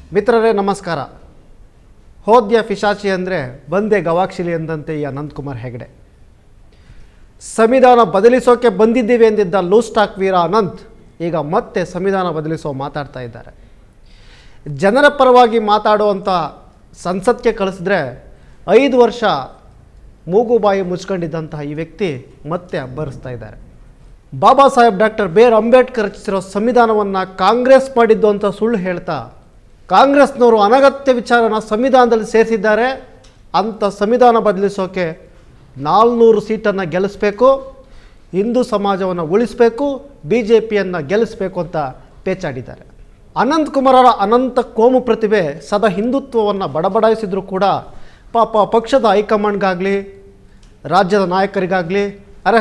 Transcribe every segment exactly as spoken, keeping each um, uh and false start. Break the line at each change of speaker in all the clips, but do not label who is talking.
ಮಿತ್ರರೇ ನಮಸ್ಕಾರ. ಹೋದ್ಯ ಪಿಶಾಚಿ ಅಂದರೆ ಬಂದೆ ಗವಾಕ್ಷಿಲಿ ಎಂದಂತೆ ಈ ಅನಂತಕುಮಾರ್ ಹೆಗಡೆ. ಸಂವಿಧಾನ ಬದಲಿಸೋಕೆ ಬಂದಿದ್ದೀವಿ ಎಂದಿದ್ದ ಲೂಸ್ ಟಾಕ್ ವೀರ ಅನಂತ್ ಈಗ ಮತ್ತೆ ಸಂವಿಧಾನ ಬದಲಿಸೋ ಮಾತಾಡ್ತಾ ಇದ್ದಾರೆ. ಜನರ ಪರವಾಗಿ ಮಾತಾಡುವಂಥ ಸಂಸತ್ಗೆ ಕಳಿಸಿದ್ರೆ ಐದು ವರ್ಷ ಮೂಗು ಬಾಯಿ ಮುಚ್ಕೊಂಡಿದ್ದಂತಹ ಈ ವ್ಯಕ್ತಿ ಮತ್ತೆ ಅಬ್ಬರಿಸ್ತಾ ಇದ್ದಾರೆ. Baba Saheb doctor B R Ambedkar ರಚಿಸಿರೋ ಸಂವಿಧಾನವನ್ನು ಕಾಂಗ್ರೆಸ್ ಮಾಡಿದ್ದು ಅಂತ ಸುಳ್ಳು ಹೇಳ್ತಾ ಕಾಂಗ್ರೆಸ್ನವರು ಅನಗತ್ಯ ವಿಚಾರನ ಸಂವಿಧಾನದಲ್ಲಿ ಸೇರಿಸಿದ್ದಾರೆ. ಅಂಥ ಸಂವಿಧಾನ ಬದಲಿಸೋಕೆ ನಾಲ್ನೂರು ಸೀಟನ್ನು ಗೆಲ್ಲಿಸಬೇಕು, ಹಿಂದೂ ಸಮಾಜವನ್ನು ಉಳಿಸಬೇಕು, ಬಿ ಜೆ ಪಿಯನ್ನು ಗೆಲ್ಲಿಸಬೇಕು ಅಂತ ಪೇಚಾಡಿದ್ದಾರೆ. ಅನಂತಕುಮಾರರ ಅನಂತ ಕೋಮು ಪ್ರತಿಭೆ ಸದಾ ಹಿಂದುತ್ವವನ್ನು ಬಡಬಡಾಯಿಸಿದ್ರು ಕೂಡ ಪಾಪ ಪಕ್ಷದ ಹೈಕಮಾಂಡ್ಗಾಗಲಿ ರಾಜ್ಯದ ನಾಯಕರಿಗಾಗಲಿ ಅರೆ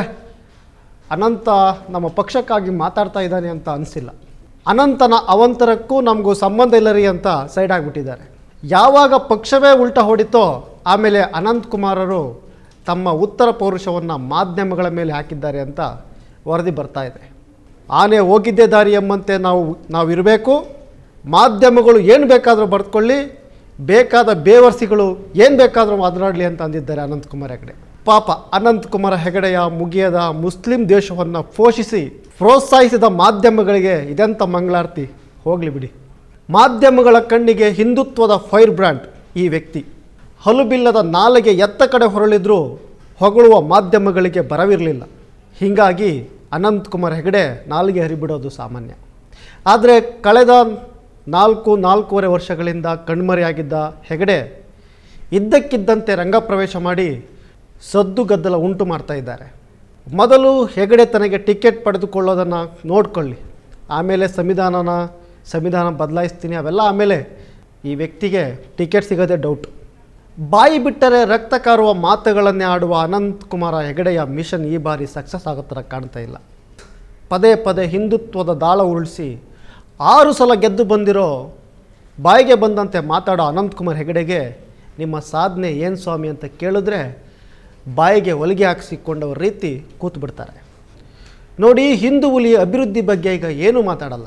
ಅನಂತ ನಮ್ಮ ಪಕ್ಷಕ್ಕಾಗಿ ಮಾತಾಡ್ತಾ ಇದ್ದಾನೆ ಅಂತ ಅನಿಸಿಲ್ಲ. ಅನಂತನ ಅವಂತರಕ್ಕೂ ನಮಗೂ ಸಂಬಂಧ ಇಲ್ಲ ರೀ ಅಂತ ಸೈಡ್ ಆಗಿಬಿಟ್ಟಿದ್ದಾರೆ. ಯಾವಾಗ ಪಕ್ಷವೇ ಉಲ್ಟಾ ಹೊಡಿತೋ ಆಮೇಲೆ ಅನಂತಕುಮಾರರು ತಮ್ಮ ಉತ್ತರ ಪೌರುಷವನ್ನು ಮಾಧ್ಯಮಗಳ ಮೇಲೆ ಹಾಕಿದ್ದಾರೆ ಅಂತ ವರದಿ ಬರ್ತಾ ಇದೆ. ಆನೆ ಹೋಗಿದ್ದೇ ದಾರಿ ಎಂಬಂತೆ ನಾವು ನಾವಿರಬೇಕು, ಮಾಧ್ಯಮಗಳು ಏನು ಬೇಕಾದರೂ ಬರೆದುಕೊಳ್ಳಿ, ಬೇಕಾದ ಬೇವರ್ಸಿಗಳು ಏನು ಬೇಕಾದರೂ ಮಾತನಾಡಲಿ ಅಂತ ಅಂದಿದ್ದಾರೆ ಅನಂತಕುಮಾರ್ ಹೆಗಡೆ. ಪಾಪ ಅನಂತಕುಮಾರ್ ಹೆಗಡೆಯ ಮುಗಿಯದ ಮುಸ್ಲಿಂ ದೇಶವನ್ನು ಪೋಷಿಸಿ ಪ್ರೋತ್ಸಾಹಿಸಿದ ಮಾಧ್ಯಮಗಳಿಗೆ ಇದೆಂಥ ಮಂಗಳಾರತಿ, ಹೋಗಲಿ ಬಿಡಿ. ಮಾಧ್ಯಮಗಳ ಕಣ್ಣಿಗೆ ಹಿಂದುತ್ವದ ಫೈರ್ ಬ್ರ್ಯಾಂಡ್ ಈ ವ್ಯಕ್ತಿ. ಹಲುಬಿಲ್ಲದ ನಾಲಿಗೆ ಎತ್ತ ಕಡೆ ಹೊರಳಿದ್ರೂ ಹೊಗಳುವ ಮಾಧ್ಯಮಗಳಿಗೆ ಬರವಿರಲಿಲ್ಲ. ಹೀಗಾಗಿ ಅನಂತಕುಮಾರ್ ಹೆಗಡೆ ನಾಲಿಗೆ ಹರಿಬಿಡೋದು ಸಾಮಾನ್ಯ. ಆದರೆ ಕಳೆದ ನಾಲ್ಕು ನಾಲ್ಕೂವರೆ ವರ್ಷಗಳಿಂದ ಕಣ್ಮರೆಯಾಗಿದ್ದ ಹೆಗಡೆ ಇದ್ದಕ್ಕಿದ್ದಂತೆ ರಂಗಪ್ರವೇಶ ಮಾಡಿ ಸದ್ದು ಗದ್ದಲ ಉಂಟು ಮಾಡ್ತಾ ಇದ್ದಾರೆ. ಮೊದಲು ಹೆಗಡೆ ತನಗೆ ಟಿಕೆಟ್ ಪಡೆದುಕೊಳ್ಳೋದನ್ನು ನೋಡ್ಕೊಳ್ಳಿ, ಆಮೇಲೆ ಸಂವಿಧಾನನ ಸಂವಿಧಾನ ಬದಲಾಯಿಸ್ತೀನಿ ಅವೆಲ್ಲ ಆಮೇಲೆ. ಈ ವ್ಯಕ್ತಿಗೆ ಟಿಕೆಟ್ ಸಿಗೋದೇ ಡೌಟ್. ಬಾಯಿ ಬಿಟ್ಟರೆ ರಕ್ತ ಕಾರುವ ಮಾತುಗಳನ್ನೇ ಆಡುವ ಅನಂತಕುಮಾರ ಹೆಗಡೆಯ ಮಿಷನ್ ಈ ಬಾರಿ ಸಕ್ಸಸ್ ಆಗೋ ಥರ ಕಾಣ್ತಾ ಇಲ್ಲ. ಪದೇ ಪದೇ ಹಿಂದುತ್ವದ ದಾಳ ಉರುಳಿಸಿ ಆರು ಸಲ ಗೆದ್ದು ಬಂದಿರೋ ಬಾಯಿಗೆ ಬಂದಂತೆ ಮಾತಾಡೋ ಅನಂತಕುಮಾರ್ ಹೆಗಡೆಗೆ ನಿಮ್ಮ ಸಾಧನೆ ಏನು ಸ್ವಾಮಿ ಅಂತ ಕೇಳಿದ್ರೆ ಬಾಯಿಗೆ ಹೊಲಿಗೆ ಹಾಕಿಸಿಕೊಂಡವ್ರ ರೀತಿ ಕೂತು ಬಿಡ್ತಾರೆ. ನೋಡಿ, ಹಿಂದೂ ಹುಲಿ ಅಭಿವೃದ್ಧಿ ಬಗ್ಗೆ ಈಗ ಏನೂ ಮಾತಾಡಲ್ಲ.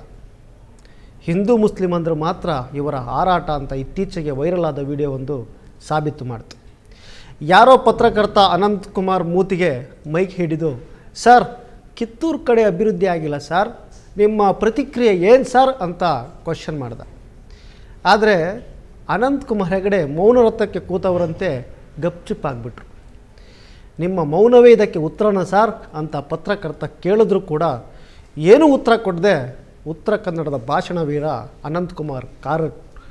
ಹಿಂದೂ ಮುಸ್ಲಿಂ ಅಂದ್ರೆ ಮಾತ್ರ ಇವರ ಹಾರಾಟ ಅಂತ ಇತ್ತೀಚೆಗೆ ವೈರಲ್ ಆದ ವಿಡಿಯೋ ಒಂದು ಸಾಬೀತು ಮಾಡ್ತು. ಯಾರೋ ಪತ್ರಕರ್ತ ಅನಂತಕುಮಾರ್ ಮೂತಿಗೆ ಮೈಕ್ ಹಿಡಿದು, ಸರ್ ಕಿತ್ತೂರು ಕಡೆ ಅಭಿವೃದ್ಧಿ ಆಗಿಲ್ಲ ಸರ್, ನಿಮ್ಮ ಪ್ರತಿಕ್ರಿಯೆ ಏನು ಸರ್ ಅಂತ ಕ್ವಶನ್ ಮಾಡ್ದ. ಆದರೆ ಅನಂತಕುಮಾರ್ ಹೆಗಡೆ ಮೌನವ್ರತಕ್ಕೆ ಕೂತವರಂತೆ ಗಪ್ಚುಪ್ಪಾಗ್ಬಿಟ್ರು. ನಿಮ್ಮ ಮೌನವೇ ಇದಕ್ಕೆ ಉತ್ತರನ ಸರ್ ಅಂತ ಪತ್ರಕರ್ತ ಕೇಳಿದ್ರು ಕೂಡ ಏನೂ ಉತ್ತರ ಕೊಡದೆ ಉತ್ತರ ಕನ್ನಡದ ಭಾಷಣ ವೀರ ಅನಂತಕುಮಾರ್ ಕಾರ್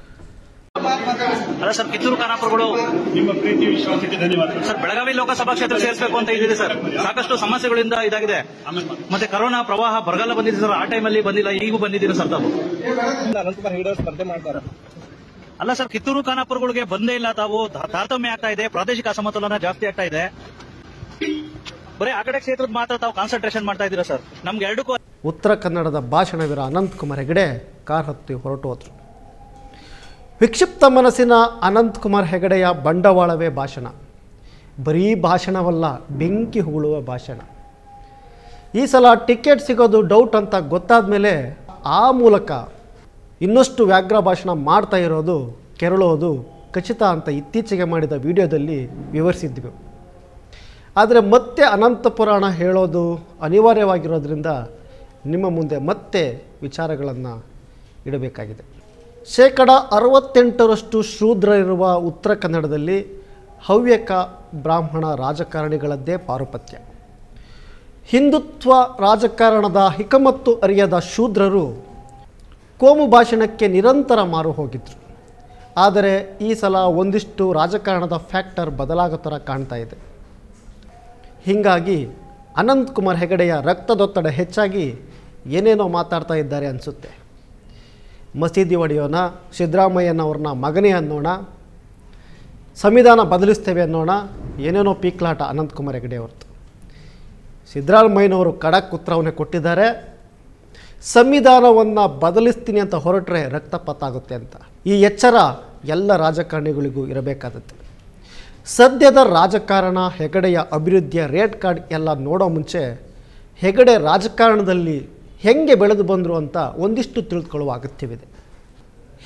ಅಲ್ಲ ಸರ್, ಕಿತ್ತೂರು ಖಾನಾಪುರಗಳು
ನಿಮ್ಮ ಪ್ರೀತಿ ವಿಶ್ವಾಸಕ್ಕೆ ಧನ್ಯವಾದ
ಸರ್. ಬೆಳಗಾವಿ ಲೋಕಸಭಾ ಕ್ಷೇತ್ರ ಸೇರಿಸಬೇಕು ಅಂತ ಇದ್ದೀರಿ ಸರ್. ಸಾಕಷ್ಟು ಸಮಸ್ಯೆಗಳಿಂದ ಇದಾಗಿದೆ. ಮತ್ತೆ ಕರೋನಾ ಪ್ರವಾಹ ಬರಗಾಲ ಬಂದಿದೆ ಸರ್, ಆ ಟೈಮಲ್ಲಿ ಬಂದಿಲ್ಲ, ಈಗೂ ಬಂದಿದ್ದೀರಿ ಸರ್ ತಾವು.
ಅನಂತಕುಮಾರ್ ಹೆಗಡೆ ಸ್ಪರ್ಧೆ ಮಾಡ್ತಾರೆ.
ಅಲ್ಲ ಸರ್, ಕಿತ್ತೂರು ಖಾನಾಪುರಗಳಿಗೆ ಬಂದೇ ಇಲ್ಲ ತಾವು. ತಾರತಮ್ಯ ಆಗ್ತಾ ಇದೆ, ಪ್ರಾದೇಶಿಕ ಅಸಮತೋಲನ ಜಾಸ್ತಿ ಆಗ್ತಾ ಇದೆ. ಬರೀ ಆ ಕಡೆ ಕ್ಷೇತ್ರದ ಮಾತ್ರ ತಾವು ಕಾನ್ಸಂಟ್ರೇಷನ್ ಮಾಡ್ತಾ ಇದ್ದೀರಾ ಸರ್. ನಮ್ಗೆ ಎರಡಕ್ಕೂ
ಉತ್ತರ ಕನ್ನಡದ ಭಾಷಣವೀರ ಅನಂತಕುಮಾರ್ ಹೆಗಡೆ ಕಾರ್ ಹತ್ತಿ ಹೊರಟು ಹೋದರು. ವಿಕ್ಷಿಪ್ತ ಮನಸ್ಸಿನ ಅನಂತಕುಮಾರ್ ಹೆಗಡೆಯ ಬಂಡವಾಳವೇ ಭಾಷಣ. ಬರೀ ಭಾಷಣವಲ್ಲ, ಬೆಂಕಿ ಹುಳುವ ಭಾಷಣ. ಈ ಸಲ ಟಿಕೆಟ್ ಸಿಗೋದು ಡೌಟ್ ಅಂತ ಗೊತ್ತಾದ ಮೇಲೆ ಆ ಮೂಲಕ ಇನ್ನಷ್ಟು ವ್ಯಾಘ್ರ ಭಾಷಣ ಮಾಡ್ತಾ ಇರೋದು ಕೆರಳೋದು ಖಚಿತ ಅಂತ ಇತ್ತೀಚೆಗೆ ಮಾಡಿದ ವಿಡಿಯೋದಲ್ಲಿ ವಿವರಿಸಿದ್ವಿ. ಆದರೆ ಮತ್ತೆ ಅನಂತ ಪುರಾಣ ಹೇಳೋದು ಅನಿವಾರ್ಯವಾಗಿರೋದ್ರಿಂದ ನಿಮ್ಮ ಮುಂದೆ ಮತ್ತೆ ವಿಚಾರಗಳನ್ನು ಇಡಬೇಕಾಗಿದೆ. ಶೇಕಡ ಅರವತ್ತೆಂಟರಷ್ಟು ಶೂದ್ರ ಇರುವ ಉತ್ತರ ಕನ್ನಡದಲ್ಲಿ ಹವ್ಯಕ ಬ್ರಾಹ್ಮಣ ರಾಜಕಾರಣಿಗಳದ್ದೇ ಪಾರುಪತ್ಯ. ಹಿಂದುತ್ವ ರಾಜಕಾರಣದ ಹಿಕಮತ್ತು ಅರಿಯದ ಶೂದ್ರರು ಕೋಮು ಭಾಷಣಕ್ಕೆ ನಿರಂತರ ಮಾರು ಹೋಗಿದ್ರು. ಆದರೆ ಈ ಸಲ ಒಂದಿಷ್ಟು ರಾಜಕಾರಣದ ಫ್ಯಾಕ್ಟರ್ ಬದಲಾಗೋ ಥರ ಕಾಣ್ತಾ ಇದೆ. ಹೀಗಾಗಿ ಅನಂತಕುಮಾರ್ ಹೆಗಡೆಯ ರಕ್ತದೊತ್ತಡ ಹೆಚ್ಚಾಗಿ ಏನೇನೋ ಮಾತಾಡ್ತಾ ಇದ್ದಾರೆ ಅನಿಸುತ್ತೆ. ಮಸೀದಿ ಒಡೆಯೋಣ, ಸಿದ್ದರಾಮಯ್ಯನವ್ರನ್ನ ಮಗನೇ ಅನ್ನೋಣ, ಸಂವಿಧಾನ ಬದಲಿಸ್ತೇವೆ ಅನ್ನೋಣ, ಏನೇನೋ ಪೀಕ್ಲಾಟ ಅನಂತಕುಮಾರ್ ಹೆಗಡೆ ಅವ್ರದ್ದು. ಸಿದ್ದರಾಮಯ್ಯನವರು ಖಡಕ್ ಉತ್ತರವನ್ನೇ ಕೊಟ್ಟಿದ್ದಾರೆ, ಸಂವಿಧಾನವನ್ನು ಬದಲಿಸ್ತೀನಿ ಅಂತ ಹೊರಟ್ರೆ ರಕ್ತಪಾತ ಆಗುತ್ತೆ ಅಂತ. ಈ ಎಚ್ಚರ ಎಲ್ಲ ರಾಜಕಾರಣಿಗಳಿಗೂ ಇರಬೇಕಾದದ್ದು. ಸದ್ಯದ ರಾಜಕಾರಣ, ಹೆಗಡೆಯ ಅಭಿವೃದ್ಧಿಯ ರೇಟ್ ಕಾರ್ಡ್ ಎಲ್ಲ ನೋಡೋ ಮುಂಚೆ ಹೆಗಡೆ ರಾಜಕಾರಣದಲ್ಲಿ ಹೆಂಗೆ ಬೆಳೆದು ಬಂದರು ಅಂತ ಒಂದಿಷ್ಟು ತಿಳಿದುಕೊಳ್ಳುವ ಅಗತ್ಯವಿದೆ.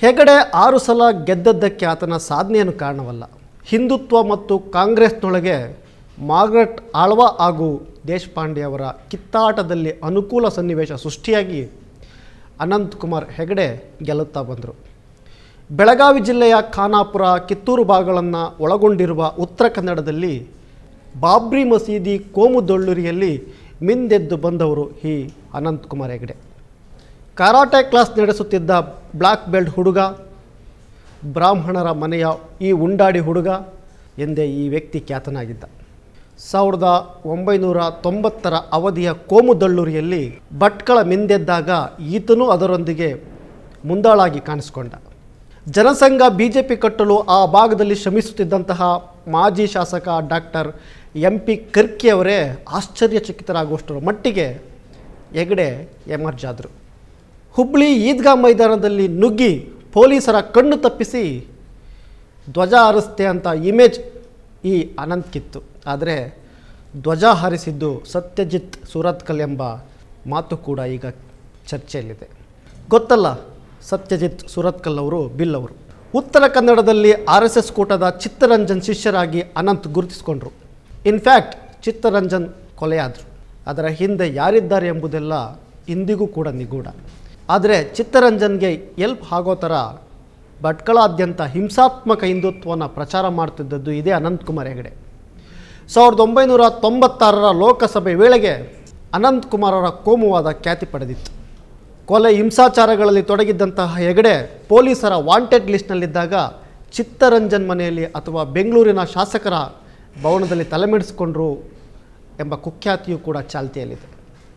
ಹೆಗಡೆ ಆರು ಸಲ ಗೆದ್ದದ್ದಕ್ಕೆ ಆತನ ಸಾಧನೆಯನ್ನು ಕಾರಣವಲ್ಲ. ಹಿಂದುತ್ವ ಮತ್ತು ಕಾಂಗ್ರೆಸ್ನೊಳಗೆ ಮಾರ್ಗರೆಟ್ ಆಳ್ವಾ ಹಾಗೂ ದೇಶಪಾಂಡೆ ಅವರ ಕಿತ್ತಾಟದಲ್ಲಿ ಅನುಕೂಲ ಸನ್ನಿವೇಶ ಸೃಷ್ಟಿಯಾಗಿ ಅನಂತಕುಮಾರ್ ಹೆಗಡೆ ಗೆಲ್ಲುತ್ತಾ ಬಂದರು. ಬೆಳಗಾವಿ ಜಿಲ್ಲೆಯ ಖಾನಾಪುರ, ಕಿತ್ತೂರು ಭಾಗಗಳನ್ನು ಒಳಗೊಂಡಿರುವ ಉತ್ತರ ಕನ್ನಡದಲ್ಲಿ ಬಾಬ್ರಿ ಮಸೀದಿ ಕೋಮುದೊಳ್ಳುರಿಯಲ್ಲಿ ಮಿಂದೆದ್ದು ಬಂದವರು ಈ ಅನಂತಕುಮಾರ್ ಹೆಗಡೆ. ಕರಾಟೆ ಕ್ಲಾಸ್ ನಡೆಸುತ್ತಿದ್ದ ಬ್ಲ್ಯಾಕ್ ಬೆಲ್ಟ್ ಹುಡುಗ, ಬ್ರಾಹ್ಮಣರ ಮನೆಯ ಈ ಉಂಡಾಡಿ ಹುಡುಗ ಎಂದೇ ಈ ವ್ಯಕ್ತಿ ಖ್ಯಾತನಾಗಿದ್ದ. ಸಾವಿರದ ಒಂಬೈನೂರ ತೊಂಬತ್ತರ ಅವಧಿಯ ಕೋಮುದೊಳ್ಳುರಿಯಲ್ಲಿ ಭಟ್ಕಳ ಮಿಂದೆದ್ದಾಗ ಈತನೂ ಅದರೊಂದಿಗೆ ಮುಂದಾಳಾಗಿ ಕಾಣಿಸಿಕೊಂಡ. ಜನಸಂಘ ಬಿ ಜೆ ಪಿ ಕಟ್ಟಲು ಆ ಭಾಗದಲ್ಲಿ ಶ್ರಮಿಸುತ್ತಿದ್ದಂತಹ ಮಾಜಿ ಶಾಸಕ ಡಾಕ್ಟರ್ ಎಂ ಪಿ ಕರ್ಕಿ ಅವರೇ ಆಶ್ಚರ್ಯಚಕಿತರಾಗುವಷ್ಟರ ಮಟ್ಟಿಗೆ ಹೆಗಡೆ ಎಮರ್ಜ್ ಆದರು. ಹುಬ್ಳಿ ಈದ್ಗಾ ಮೈದಾನದಲ್ಲಿ ನುಗ್ಗಿ ಪೊಲೀಸರ ಕಣ್ಣು ತಪ್ಪಿಸಿ ಧ್ವಜ ಹಾರಿಸ್ತೆ ಅಂತ ಇಮೇಜ್ ಈ ಅನಂತ್ಕಿತ್ತು. ಆದರೆ ಧ್ವಜ ಹಾರಿಸಿದ್ದು ಸತ್ಯಜಿತ್ ಸುರತ್ಕಲ್ ಎಂಬ ಮಾತು ಕೂಡ ಈಗ ಚರ್ಚೆಯಲ್ಲಿದೆ. ಗೊತ್ತಲ್ಲ ಸತ್ಯಜಿತ್ ಸುರತ್ಕಲ್ ಅವರು, ಬಿಲ್ ಅವರು. ಉತ್ತರ ಕನ್ನಡದಲ್ಲಿ ಆರ್ ಎಸ್ ಎಸ್ ಕೂಟದ ಚಿತ್ತರಂಜನ್ ಶಿಷ್ಯರಾಗಿ ಅನಂತ್ ಗುರುತಿಸಿಕೊಂಡ್ರು. ಇನ್ಫ್ಯಾಕ್ಟ್ ಚಿತ್ತರಂಜನ್ ಕೊಲೆಯಾದರು. ಅದರ ಹಿಂದೆ ಯಾರಿದ್ದಾರೆ ಎಂಬುದೆಲ್ಲ ಇಂದಿಗೂ ಕೂಡ ನಿಗೂಢ. ಆದರೆ ಚಿತ್ತರಂಜನ್ಗೆ ಎಲ್ಪ್ ಆಗೋ ಥರ ಭಟ್ಕಳಾದ್ಯಂತ ಹಿಂಸಾತ್ಮಕ ಹಿಂದುತ್ವವನ್ನು ಪ್ರಚಾರ ಮಾಡ್ತಿದ್ದದ್ದು ಇದೇ ಅನಂತಕುಮಾರ್ ಹೆಗಡೆ. ಸಾವಿರದ ಒಂಬೈನೂರ ತೊಂಬತ್ತಾರರ ಲೋಕಸಭೆ ವೇಳೆಗೆ ಅನಂತಕುಮಾರರ ಕೋಮುವಾದ ಖ್ಯಾತಿ ಪಡೆದಿತ್ತು. ಕೊಲೆ ಹಿಂಸಾಚಾರಗಳಲ್ಲಿ ತೊಡಗಿದ್ದಂತಹ ಹೆಗಡೆ ಪೊಲೀಸರ ವಾಂಟೆಡ್ ಲಿಸ್ಟ್ನಲ್ಲಿದ್ದಾಗ ಚಿತ್ತರಂಜನ್ ಮನೆಯಲ್ಲಿ ಅಥವಾ ಬೆಂಗಳೂರಿನ ಶಾಸಕರ ಭವನದಲ್ಲಿ ತಲೆಮೆಡಿಸಿಕೊಂಡ್ರು ಎಂಬ ಕುಖ್ಯಾತಿಯೂ ಕೂಡ ಚಾಲ್ತಿಯಲ್ಲಿದೆ.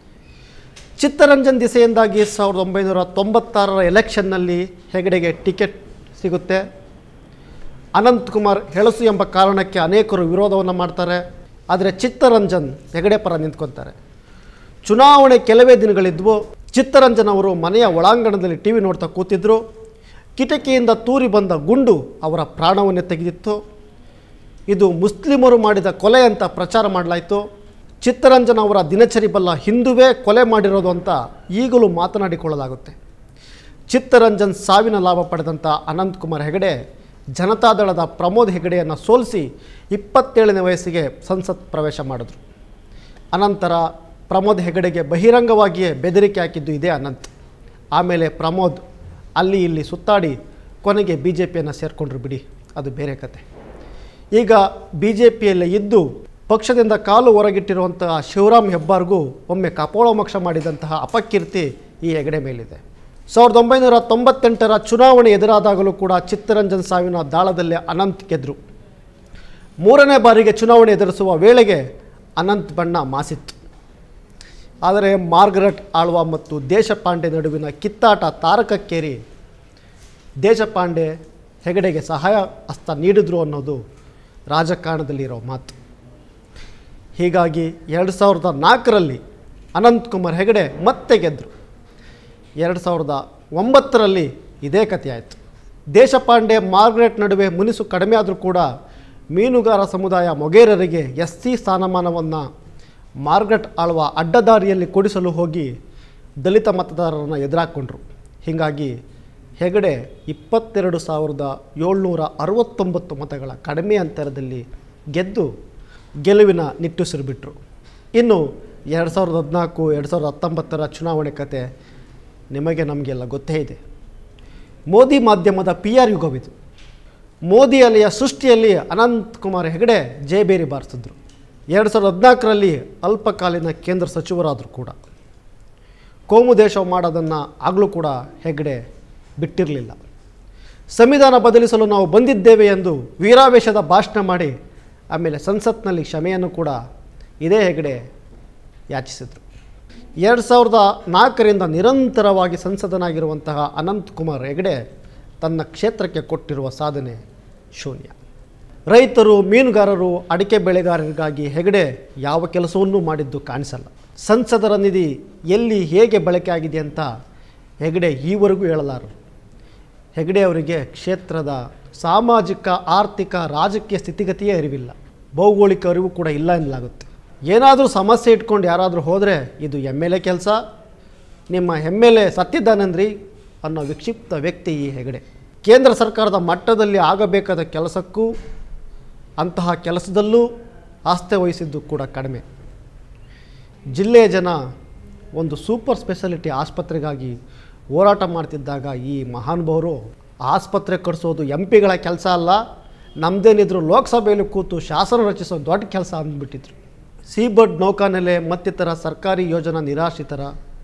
ಚಿತ್ತರಂಜನ್ ದಿಸೆಯಿಂದಾಗಿ ಸಾವಿರದ ಒಂಬೈನೂರ ತೊಂಬತ್ತಾರರ ಎಲೆಕ್ಷನ್ನಲ್ಲಿ ಹೆಗಡೆಗೆ ಟಿಕೆಟ್ ಸಿಗುತ್ತೆ. ಅನಂತಕುಮಾರ್ ಹೆಳಸು ಎಂಬ ಕಾರಣಕ್ಕೆ ಅನೇಕರು ವಿರೋಧವನ್ನು ಮಾಡ್ತಾರೆ. ಆದರೆ ಚಿತ್ತರಂಜನ್ ಹೆಗಡೆ ಪರ ನಿಂತ್ಕೊತಾರೆ. ಚುನಾವಣೆ ಕೆಲವೇ ದಿನಗಳಿದ್ವು. ಚಿತ್ತರಂಜನ್ ಅವರು ಮನೆಯ ಒಳಾಂಗಣದಲ್ಲಿ ಟಿ ವಿ ನೋಡ್ತಾ ಕೂತಿದ್ರು. ಕಿಟಕಿಯಿಂದ ತೂರಿ ಬಂದ ಗುಂಡು ಅವರ ಪ್ರಾಣವನ್ನೇ ತೆಗೆದಿತ್ತು. ಇದು ಮುಸ್ಲಿಮರು ಮಾಡಿದ ಕೊಲೆ ಅಂತ ಪ್ರಚಾರ ಮಾಡಲಾಯಿತು. ಚಿತ್ತರಂಜನ್ ಅವರ ದಿನಚರಿ ಬಲ್ಲ ಹಿಂದುವೇ ಕೊಲೆ ಮಾಡಿರೋದು ಅಂತ ಈಗಲೂ ಮಾತನಾಡಿಕೊಳ್ಳಲಾಗುತ್ತೆ. ಚಿತ್ತರಂಜನ್ ಸಾವಿನ ಲಾಭ ಪಡೆದಂಥ ಅನಂತಕುಮಾರ್ ಹೆಗಡೆ ಜನತಾದಳದ ಪ್ರಮೋದ್ ಹೆಗಡೆಯನ್ನು ಸೋಲಿಸಿ ಇಪ್ಪತ್ತೇಳನೇ ವಯಸ್ಸಿಗೆ ಸಂಸತ್ ಪ್ರವೇಶ ಮಾಡಿದ್ರು. ಅನಂತರ ಪ್ರಮೋದ್ ಹೆಗಡೆಗೆ ಬಹಿರಂಗವಾಗಿಯೇ ಬೆದರಿಕೆ ಹಾಕಿದ್ದು ಇದೇ ಅನಂತ್. ಆಮೇಲೆ ಪ್ರಮೋದ್ ಅಲ್ಲಿ ಇಲ್ಲಿ ಸುತ್ತಾಡಿ ಕೊನೆಗೆ ಬಿ ಜೆ ಪಿಯನ್ನು ಸೇರಿಕೊಂಡ್ರು. ಬಿಡಿ, ಅದು ಬೇರೆ ಕತೆ. ಈಗ ಬಿ ಜೆ ಪಿಯಲ್ಲೇ ಇದ್ದು ಪಕ್ಷದಿಂದ ಕಾಲು ಹೊರಗಿಟ್ಟಿರುವಂತಹ ಶಿವರಾಮ್ ಹೆಬ್ಬಾರ್ಗೂ ಒಮ್ಮೆ ಕಪೋಳಮೋಕ್ಷ ಮಾಡಿದಂತಹ ಅಪಕೀರ್ತಿ ಈ ಹೆಗಡೆ ಮೇಲಿದೆ. ಸಾವಿರದ ಒಂಬೈನೂರ ತೊಂಬತ್ತೆಂಟರ ಚುನಾವಣೆ ಎದುರಾದಾಗಲೂ ಕೂಡ ಚಿತ್ತರಂಜನ್ ಸಾವಿನ ದಾಳದಲ್ಲೇ ಅನಂತ್ ಗೆದ್ರು. ಮೂರನೇ ಬಾರಿಗೆ ಚುನಾವಣೆ ಎದುರಿಸುವ ವೇಳೆಗೆ ಅನಂತ್ ಬಣ್ಣ ಮಾಸಿತ್ತು. ಆದರೆ ಮಾರ್ಗರೆಟ್ ಆಳ್ವಾ ಮತ್ತು ದೇಶಪಾಂಡೆ ನಡುವಿನ ಕಿತ್ತಾಟ ತಾರಕಕ್ಕೇರಿ ದೇಶಪಾಂಡೆ ಹೆಗಡೆಗೆ ಸಹಾಯ ಹಸ್ತ ನೀಡಿದ್ರು ಅನ್ನೋದು ರಾಜಕಾರಣದಲ್ಲಿರೋ ಮಾತು. ಹೀಗಾಗಿ ಎರಡು ಸಾವಿರದ ನಾಲ್ಕರಲ್ಲಿ ಅನಂತಕುಮಾರ್ ಹೆಗಡೆ ಮತ್ತೆ ಗೆದ್ದರು. ಎರಡು ಸಾವಿರದ ಒಂಬತ್ತರಲ್ಲಿ ಇದೇ ಕಥೆ ಆಯಿತು. ದೇಶಪಾಂಡೆ ಮಾರ್ಗರೆಟ್ ನಡುವೆ ಮುನಿಸು ಕಡಿಮೆ ಆದರೂ ಕೂಡ ಮೀನುಗಾರ ಸಮುದಾಯ ಮೊಗೇರರಿಗೆ ಎಸ್ ಸಿ ಸ್ಥಾನಮಾನವನ್ನು ಮಾರ್ಗರೆಟ್ ಆಳ್ವಾ ಅಡ್ಡದಾರಿಯಲ್ಲಿ ಕೊಡಿಸಲು ಹೋಗಿ ದಲಿತ ಮತದಾರರನ್ನು ಎದುರಾಕೊಂಡ್ರು. ಹೀಗಾಗಿ ಹೆಗಡೆ ಇಪ್ಪತ್ತೆರಡು ಸಾವಿರದ ಏಳ್ನೂರ ಅರವತ್ತೊಂಬತ್ತು ಮತಗಳ ಕಡಿಮೆ ಅಂತರದಲ್ಲಿ ಗೆದ್ದು ಗೆಲುವಿನ ನಿಟ್ಟುಸಿರು ಬಿಟ್ಟರು. ಇನ್ನು ಎರಡು ಸಾವಿರದ ಹದಿನಾಲ್ಕು ಎರಡು ಸಾವಿರದ ಹತ್ತೊಂಬತ್ತರ ಚುನಾವಣೆ ಕತೆ ನಿಮಗೆ ನಮಗೆಲ್ಲ ಗೊತ್ತೇ ಇದೆ. ಮೋದಿ ಮಾಧ್ಯಮದ ಪಿ ಆರ್ ಯುಗವಿದು. ಮೋದಿ ಅಲೆಯ ಸೃಷ್ಟಿಯಲ್ಲಿ ಅನಂತಕುಮಾರ್ ಹೆಗಡೆ ಜಯಬೇರಿ ಬಾರಿಸಿದ್ರು. ಎರಡು ಸಾವಿರದ ಹದಿನಾಲ್ಕರಲ್ಲಿ ಅಲ್ಪಕಾಲೀನ ಕೇಂದ್ರ ಸಚಿವರಾದರೂ ಕೂಡ ಕೋಮು ದೇಶ ಮಾಡೋದನ್ನು ಆಗಲೂ ಕೂಡ ಹೆಗಡೆ ಬಿಟ್ಟಿರಲಿಲ್ಲ. ಸಂವಿಧಾನ ಬದಲಿಸಲು ನಾವು ಬಂದಿದ್ದೇವೆ ಎಂದು ವೀರಾವೇಶದ ಭಾಷಣ ಮಾಡಿ ಆಮೇಲೆ ಸಂಸತ್ನಲ್ಲಿ ಕ್ಷಮೆಯನ್ನು ಕೂಡ ಇದೇ ಹೆಗಡೆ ಯಾಚಿಸಿದರು. ಎರಡು ಸಾವಿರದ ನಾಲ್ಕರಿಂದ ನಿರಂತರವಾಗಿ ಸಂಸದನಾಗಿರುವಂತಹ ಅನಂತಕುಮಾರ್ ಹೆಗಡೆ ತನ್ನ ಕ್ಷೇತ್ರಕ್ಕೆ ಕೊಟ್ಟಿರುವ ಸಾಧನೆ ಶೂನ್ಯ. ರೈತರು, ಮೀನುಗಾರರು, ಅಡಿಕೆ ಬೆಳೆಗಾರರಿಗಾಗಿ ಹೆಗಡೆ ಯಾವ ಕೆಲಸವನ್ನೂ ಮಾಡಿದ್ದು ಕಾಣಿಸಲ್ಲ. ಸಂಸದರ ನಿಧಿ ಎಲ್ಲಿ ಹೇಗೆ ಬಳಕೆ ಆಗಿದೆ ಅಂತ ಹೆಗಡೆ ಈವರೆಗೂ ಹೇಳಲಾರರು. ಹೆಗಡೆ ಅವರಿಗೆ ಕ್ಷೇತ್ರದ ಸಾಮಾಜಿಕ, ಆರ್ಥಿಕ, ರಾಜಕೀಯ ಸ್ಥಿತಿಗತಿಯೇ ಅರಿವಿಲ್ಲ. ಭೌಗೋಳಿಕ ಅರಿವು ಕೂಡ ಇಲ್ಲ ಎನ್ನಲಾಗುತ್ತೆ. ಏನಾದರೂ ಸಮಸ್ಯೆ ಇಟ್ಕೊಂಡು ಯಾರಾದರೂ ಹೋದರೆ ಇದು ಎಮ್ ಎಲ್ ಎ ಕೆಲಸ, ನಿಮ್ಮ ಎಮ್ ಎಲ್ ಎ ಸತ್ತಿದ್ದಾನಂದ್ರಿ ಅನ್ನೋ ವಿಕ್ಷಿಪ್ತ ವ್ಯಕ್ತಿ ಈ ಹೆಗಡೆ. ಕೇಂದ್ರ ಸರ್ಕಾರದ ಮಟ್ಟದಲ್ಲಿ ಆಗಬೇಕಾದ ಕೆಲಸಕ್ಕೂ ಅಂತಹ ಕೆಲಸದಲ್ಲೂ ಆಸ್ಥೆ ವಹಿಸಿದ್ದು ಕೂಡ ಕಡಿಮೆ. ಜಿಲ್ಲೆಯ ಜನ ಒಂದು ಸೂಪರ್ ಸ್ಪೆಷಾಲಿಟಿ ಆಸ್ಪತ್ರೆಗಾಗಿ ಹೋರಾಟ ಮಾಡ್ತಿದ್ದಾಗ ಈ ಮಹಾನುಭಾವರು ಆಸ್ಪತ್ರೆ ಕಟ್ಟಿಸೋದು ಎಂ ಪಿಗಳ ಕೆಲಸ ಅಲ್ಲ, ನಮ್ಮದೇನಿದ್ರು ಲೋಕಸಭೆಯಲ್ಲಿ ಕೂತು ಶಾಸನ ರಚಿಸೋ ದೊಡ್ಡ ಕೆಲಸ ಅಂದ್ಬಿಟ್ಟಿದ್ರು. ಸೀಬರ್ಡ್ ನೌಕಾನೆಲೆ ಮತ್ತಿತರ ಸರ್ಕಾರಿ ಯೋಜನಾ ನಿರಾಶ್ರಿತರ,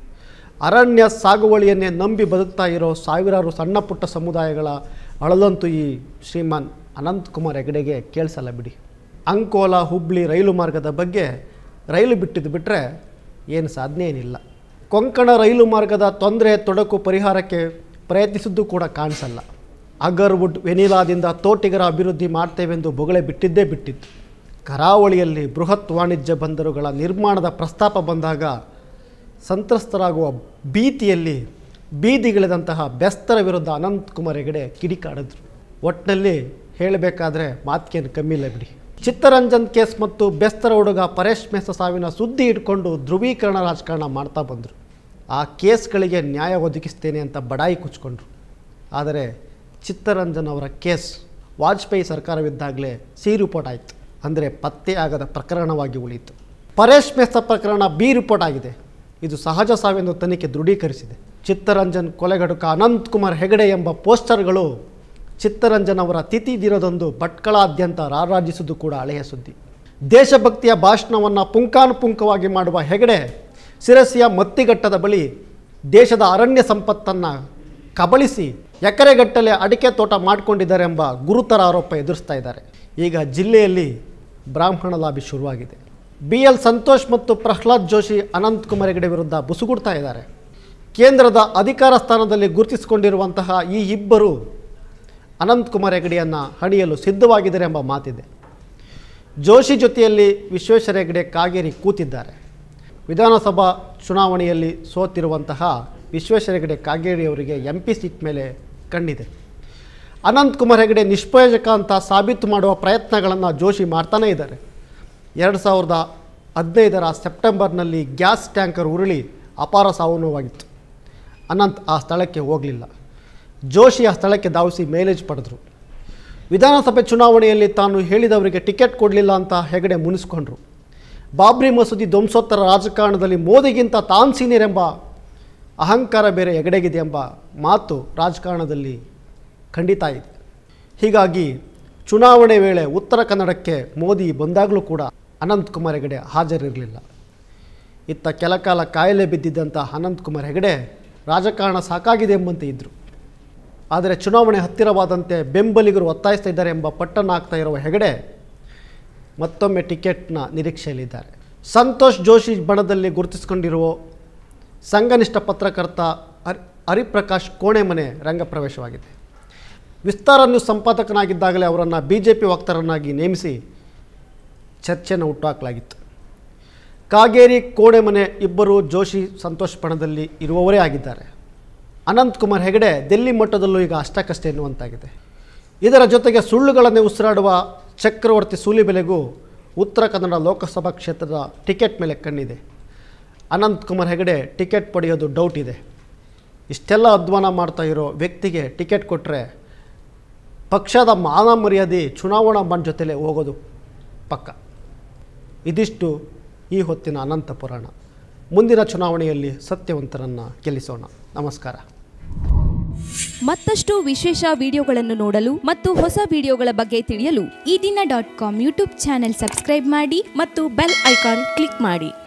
ಅರಣ್ಯ ಸಾಗುವಳಿಯನ್ನೇ ನಂಬಿ ಬದುಕ್ತಾ ಇರೋ ಸಾವಿರಾರು ಸಣ್ಣ ಪುಟ್ಟ ಸಮುದಾಯಗಳ ಅಳಲಂತೂ ಈ ಶ್ರೀಮಾನ್ ಅನಂತಕುಮಾರ್ ಹೆಗಡೆಗೆ ಕೇಳಿಸಲ್ಲ ಬಿಡಿ. ಅಂಕೋಲ ಹುಬ್ಳಿ ರೈಲು ಮಾರ್ಗದ ಬಗ್ಗೆ ರೈಲು ಬಿಟ್ಟಿದ್ದು ಬಿಟ್ಟರೆ ಏನು ಸಾಧನೆ ಏನಿಲ್ಲ. ಕೊಂಕಣ ರೈಲು ಮಾರ್ಗದ ತೊಂದರೆ ತೊಡಕು ಪರಿಹಾರಕ್ಕೆ ಪ್ರಯತ್ನಿಸಿದ್ದು ಕೂಡ ಕಾಣಿಸಲ್ಲ. ಅಗರ್ವುಡ್ ವೆನಿಲಾದಿಂದ ತೋಟಿಗರ ಅಭಿವೃದ್ಧಿ ಮಾಡ್ತೇವೆಂದು ಬೊಗಳೆ ಬಿಟ್ಟಿದ್ದೇ ಬಿಟ್ಟಿತ್ತು. ಕರಾವಳಿಯಲ್ಲಿ ಬೃಹತ್ ವಾಣಿಜ್ಯ ಬಂದರುಗಳ ನಿರ್ಮಾಣದ ಪ್ರಸ್ತಾಪ ಬಂದಾಗ ಸಂತ್ರಸ್ತರಾಗುವ ಭೀತಿಯಲ್ಲಿ ಬೀದಿಗಿಳಿದಂತಹ ಬೆಸ್ತರ ವಿರುದ್ಧ ಅನಂತಕುಮಾರ್ ಹೆಗಡೆ ಕಿಡಿಕಾಡಿದ್ರು. ಒಟ್ಟಿನಲ್ಲಿ ಹೇಳಬೇಕಾದ್ರೆ ಮಾತಿಗೇನು ಕಮ್ಮಿಲ್ಲ ಬಿಡಿ. ಚಿತ್ತರಂಜನ್ ಕೇಸ್ ಮತ್ತು ಬೆಸ್ತರ ಹುಡುಗ ಪರೇಶ್ ಮೆಸ ಸಾವಿನ ಸುದ್ದಿ ಇಟ್ಕೊಂಡು ಧ್ರುವೀಕರಣ ರಾಜಕಾರಣ ಮಾಡ್ತಾ ಬಂದರು. ಆ ಕೇಸ್ಗಳಿಗೆ ನ್ಯಾಯ ಒದಗಿಸ್ತೇನೆ ಅಂತ ಬಡಾಯಿ ಕುಚ್ಕೊಂಡ್ರು. ಆದರೆ ಚಿತ್ತರಂಜನ್ ಅವರ ಕೇಸ್ ವಾಜಪೇಯಿ ಸರ್ಕಾರವಿದ್ದಾಗಲೇ ಸಿ ರಿಪೋರ್ಟ್ ಆಯಿತು, ಅಂದರೆ ಪತ್ತೆ ಆಗದ ಪ್ರಕರಣವಾಗಿ ಉಳಿಯಿತು. ಪರೇಶ್ ಮೆಸ ಪ್ರಕರಣ ಬಿ ರಿಪೋರ್ಟ್ ಆಗಿದೆ. ಇದು ಸಹಜ ಸಾವಿನ ತನಿಖೆ ದೃಢೀಕರಿಸಿದೆ. ಚಿತ್ತರಂಜನ್ ಕೊಲೆಗಡುಕ ಅನಂತಕುಮಾರ್ ಹೆಗಡೆ ಎಂಬ ಪೋಸ್ಟರ್ಗಳು ಚಿತ್ತರಂಜನ್ ಅವರ ತಿಥಿ ದಿನದಂದು ಭಟ್ಕಳಾದ್ಯಂತ ರಾರಾಜಿಸುವುದು ಕೂಡ ಹಳೆಯ ಸುದ್ದಿ. ದೇಶಭಕ್ತಿಯ ಭಾಷಣವನ್ನು ಪುಂಖಾನುಪುಂಖವಾಗಿ ಮಾಡುವ ಹೆಗಡೆ ಶಿರಸಿಯ ಮತ್ತಿಘಟ್ಟದ ಬಳಿ ದೇಶದ ಅರಣ್ಯ ಸಂಪತ್ತನ್ನು ಕಬಳಿಸಿ ಎಕರೆಗಟ್ಟಲೆ ಅಡಿಕೆ ತೋಟ ಮಾಡಿಕೊಂಡಿದ್ದಾರೆ ಎಂಬ ಗುರುತರ ಆರೋಪ ಎದುರಿಸ್ತಾ ಇದ್ದಾರೆ. ಈಗ ಜಿಲ್ಲೆಯಲ್ಲಿ ಬ್ರಾಹ್ಮಣ ಲಾಬಿ ಶುರುವಾಗಿದೆ. ಬಿ ಎಲ್ ಸಂತೋಷ್ ಮತ್ತು ಪ್ರಹ್ಲಾದ್ ಜೋಶಿ ಅನಂತಕುಮಾರ್ ಹೆಗಡೆ ವಿರುದ್ಧ ಬುಸುಗುಡ್ತಾ ಇದ್ದಾರೆ. ಕೇಂದ್ರದ ಅಧಿಕಾರ ಸ್ಥಾನದಲ್ಲಿ ಗುರುತಿಸಿಕೊಂಡಿರುವಂತಹ ಈ ಇಬ್ಬರು ಅನಂತಕುಮಾರ್ ಹೆಗಡೆಯನ್ನು ಹಣಿಯಲು ಸಿದ್ಧವಾಗಿದ್ದಾರೆ ಎಂಬ ಮಾತಿದೆ. ಜೋಶಿ ಜೊತೆಯಲ್ಲಿ ವಿಶ್ವೇಶ್ವರ ಹೆಗಡೆ ಕಾಗೇರಿ ಕೂತಿದ್ದಾರೆ. ವಿಧಾನಸಭಾ ಚುನಾವಣೆಯಲ್ಲಿ ಸೋತಿರುವಂತಹ ವಿಶ್ವೇಶ್ವರ ಹೆಗಡೆ ಕಾಗೇರಿ ಅವರಿಗೆ ಎಂ ಪಿ ಸೀಟ್ ಮೇಲೆ ಕಣ್ಣಿದೆ. ಅನಂತಕುಮಾರ್ ಹೆಗಡೆ ನಿಷ್ಪ್ರಯೋಜಕ ಅಂತ ಸಾಬೀತು ಮಾಡುವ ಪ್ರಯತ್ನಗಳನ್ನು ಜೋಶಿ ಮಾಡ್ತಾನೇ ಇದ್ದಾರೆ. ಎರಡು ಸಾವಿರದ ಹದಿನೈದರ ಸೆಪ್ಟೆಂಬರ್ನಲ್ಲಿ ಗ್ಯಾಸ್ ಟ್ಯಾಂಕರ್ ಉರುಳಿ ಅಪಾರ ಸಾವು ನೋವಾಗಿತ್ತು. ಅನಂತ್ ಆ ಸ್ಥಳಕ್ಕೆ ಹೋಗಲಿಲ್ಲ. ಜೋಶಿ ಆ ಸ್ಥಳಕ್ಕೆ ಧಾವಿಸಿ ಮೈಲೇಜ್ ಪಡೆದರು. ವಿಧಾನಸಭೆ ಚುನಾವಣೆಯಲ್ಲಿ ತಾನು ಹೇಳಿದವರಿಗೆ ಟಿಕೆಟ್ ಕೊಡಲಿಲ್ಲ ಅಂತ ಹೆಗಡೆ ಮುನಿಸ್ಕೊಂಡ್ರು. ಬಾಬ್ರಿ ಮಸೂದಿ ಧ್ವಂಸೋತ್ತರ ರಾಜಕಾರಣದಲ್ಲಿ ಮೋದಿಗಿಂತ ತಾನು ಸೀನಿಯರ್ ಎಂಬ ಅಹಂಕಾರ ಬೇರೆ ಹೆಗಡೆಗಿದೆ ಎಂಬ ಮಾತು ರಾಜಕಾರಣದಲ್ಲಿ ಖಂಡಿತ ಇದೆ. ಹೀಗಾಗಿ ಚುನಾವಣೆ ವೇಳೆ ಉತ್ತರ ಕನ್ನಡಕ್ಕೆ ಮೋದಿ ಬಂದಾಗಲೂ ಕೂಡ ಅನಂತಕುಮಾರ್ ಹೆಗಡೆ ಹಾಜರಿರಲಿಲ್ಲ. ಇತ್ತ ಕೆಲಕಾಲ ಕಾಯಿಲೆ ಬಿದ್ದಿದ್ದಂಥ ಅನಂತಕುಮಾರ್ ಹೆಗಡೆ ರಾಜಕಾರಣ ಸಾಕಾಗಿದೆ ಎಂಬಂತೆ ಇದ್ದರು. ಆದರೆ ಚುನಾವಣೆ ಹತ್ತಿರವಾದಂತೆ ಬೆಂಬಲಿಗರು ಒತ್ತಾಯಿಸ್ತಾ ಇದ್ದಾರೆ ಎಂಬ ಪಟ್ಟನ್ನು ಹಾಕ್ತಾ ಇರುವ ಹೆಗಡೆ ಮತ್ತೊಮ್ಮೆ ಟಿಕೆಟ್ನ ನಿರೀಕ್ಷೆಯಲ್ಲಿದ್ದಾರೆ. ಸಂತೋಷ್ ಜೋಶಿ ಬಣದಲ್ಲಿ ಗುರುತಿಸಿಕೊಂಡಿರುವ ಸಂಘನಿಷ್ಠ ಪತ್ರಕರ್ತ ಹರಿ ಹರಿಪ್ರಕಾಶ್ ಕೋಣೆಮನೆ ರಂಗಪ್ರವೇಶವಾಗಿದೆ. ವಿಸ್ತಾರ ನ್ಯೂಸ್ ಸಂಪಾದಕನಾಗಿದ್ದಾಗಲೇ ಅವರನ್ನು ಬಿ ಜೆ ಪಿ ವಕ್ತಾರನ್ನಾಗಿ ನೇಮಿಸಿ ಚರ್ಚೆಯನ್ನು ಹುಟ್ಟುಹಾಕಲಾಗಿತ್ತು. ಕಾಗೇರಿ ಕೋಣೆಮನೆ ಇಬ್ಬರು ಜೋಶಿ ಸಂತೋಷ್ ಬಣದಲ್ಲಿ ಇರುವವರೇ ಆಗಿದ್ದಾರೆ. ಅನಂತಕುಮಾರ್ ಹೆಗಡೆ ದಿಲ್ಲಿ ಮಟ್ಟದಲ್ಲೂ ಈಗ ಅಷ್ಟಕ್ಕಷ್ಟೇ ಎನ್ನುವಂತಾಗಿದೆ. ಇದರ ಜೊತೆಗೆ ಸುಳ್ಳುಗಳನ್ನೇ ಉಸಿರಾಡುವ ಚಕ್ರವರ್ತಿ ಸೂಲಿಬೆಲೆಗೂ ಉತ್ತರ ಕನ್ನಡ ಲೋಕಸಭಾ ಕ್ಷೇತ್ರದ ಟಿಕೆಟ್ ಮೇಲೆ ಕಣ್ಣಿದೆ. ಅನಂತಕುಮಾರ್ ಹೆಗಡೆ ಟಿಕೆಟ್ ಪಡೆಯೋದು ಡೌಟ್ ಇದೆ. ಇಷ್ಟೆಲ್ಲ ಅಧ್ವಾನ ಮಾಡ್ತಾ ಇರೋ ವ್ಯಕ್ತಿಗೆ ಟಿಕೆಟ್ ಕೊಟ್ಟರೆ ಪಕ್ಷದ ಮಾನ ಮರ್ಯಾದೆ ಚುನಾವಣಾ ಬಾಂಡ್ ಜೊತೆಲೇ ಹೋಗೋದು ಪಕ್ಕ. ಇದಿಷ್ಟು ಈ ಹೊತ್ತಿನ ಅನಂತ ಪುರಾಣ. ಮುಂದಿನ ಚುನಾವಣೆಯಲ್ಲಿ ಸತ್ಯವಂತರನ್ನು ಗೆಲ್ಲಿಸೋಣ. ನಮಸ್ಕಾರ.
ಮತ್ತಷ್ಟು ವಿಶೇಷ ವಿಡಿಯೋಗಳನ್ನು ನೋಡಲು ಮತ್ತು ಹೊಸ ವಿಡಿಯೋಗಳ ಬಗ್ಗೆ ತಿಳಿಯಲು
Ee Dina dot com YouTube channel subscribe ಮಾಡಿ
ಮತ್ತು ಬೆಲ್ ಐಕಾನ್ ಕ್ಲಿಕ್ ಮಾಡಿ.